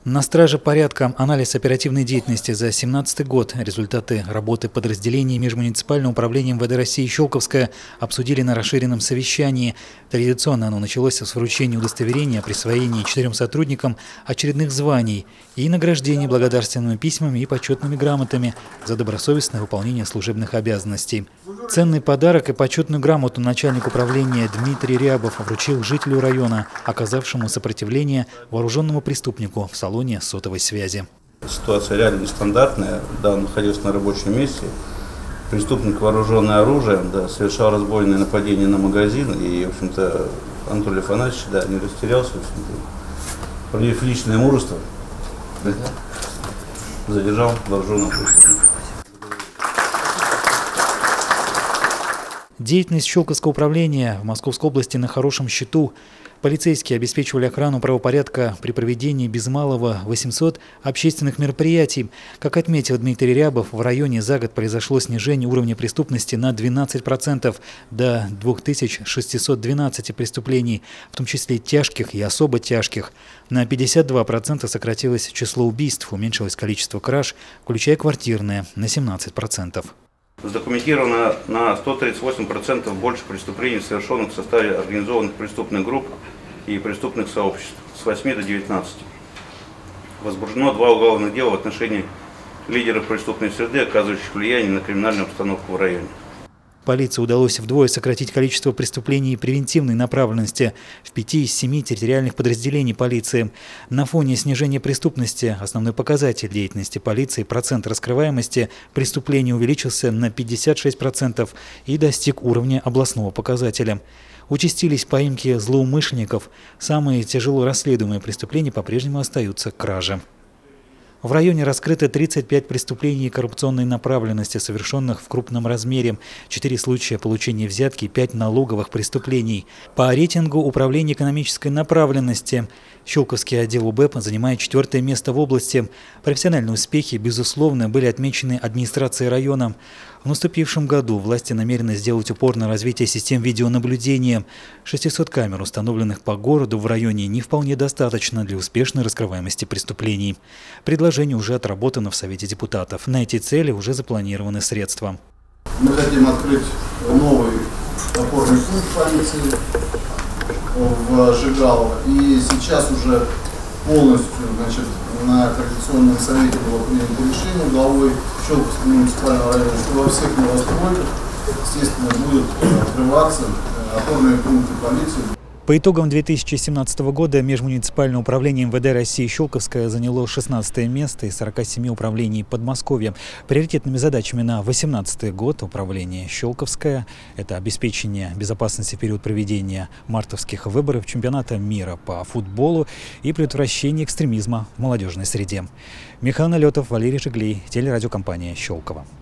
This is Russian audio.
На страже порядка. Анализ оперативной деятельности за 2017 год. Результаты работы подразделений Межмуниципального управления МВД России «Щелковское» обсудили на расширенном совещании. Традиционно оно началось с вручения удостоверения о присвоении 4 сотрудникам очередных званий и награждения благодарственными письмами и почетными грамотами за добросовестное выполнение служебных обязанностей. Ценный подарок и почетную грамоту начальник управления Дмитрий Рябов вручил жителю района, оказавшему сопротивление вооруженному преступнику в салоне сотовой связи. Ситуация реально нестандартная. Да, он находился на рабочем месте. Преступник, вооруженный оружием, совершал разбойное нападение на магазин. И, в общем-то, Анатолий Афанасьевич не растерялся. Проявив личное мужество, задержал вооруженного преступника. Деятельность Щелковского управления в Московской области на хорошем счету. Полицейские обеспечивали охрану правопорядка при проведении без малого 800 общественных мероприятий. Как отметил Дмитрий Рябов, в районе за год произошло снижение уровня преступности на 12% до 2612 преступлений, в том числе тяжких и особо тяжких. На 52% сократилось число убийств, уменьшилось количество краж, включая квартирные, на 17%. Задокументировано на 138% больше преступлений, совершенных в составе организованных преступных групп и преступных сообществ с 8 до 19. Возбуждено 2 уголовных дела в отношении лидеров преступной среды, оказывающих влияние на криминальную обстановку в районе. Полиции удалось вдвое сократить количество преступлений превентивной направленности в 5 из 7 территориальных подразделений полиции. На фоне снижения преступности основной показатель деятельности полиции, процент раскрываемости преступлений увеличился на 56% и достиг уровня областного показателя. Участились поимки злоумышленников. Самые тяжело расследуемые преступления по-прежнему остаются кражи. В районе раскрыто 35 преступлений коррупционной направленности, совершенных в крупном размере, 4 случая получения взятки и 5 налоговых преступлений. По рейтингу управления экономической направленности Щелковский отдел УБЭП занимает 4-е место в области. Профессиональные успехи, безусловно, были отмечены администрацией района. В наступившем году власти намерены сделать упор на развитие систем видеонаблюдения. 600 камер, установленных по городу в районе, не вполне достаточно для успешной раскрываемости преступлений. Предложение уже отработано в Совете депутатов. На эти цели уже запланированы средства. Мы хотим открыть новый опорный пункт полиции в Жигалово. И сейчас уже полностью, на Координационном совете было принято решение главой Щелковского муниципального района, что во всех новостройках, естественно, будут открываться опорные пункты полиции. По итогам 2017 года Межмуниципальное управление МВД России «Щелковское» заняло 16-е место из 47 управлений Подмосковья. Приоритетными задачами на 2018 год управление «Щелковское» – это обеспечение безопасности в период проведения мартовских выборов чемпионата мира по футболу и предотвращение экстремизма в молодежной среде. Михаил Налетов, Валерий Жиглей, телерадиокомпания «Щелково».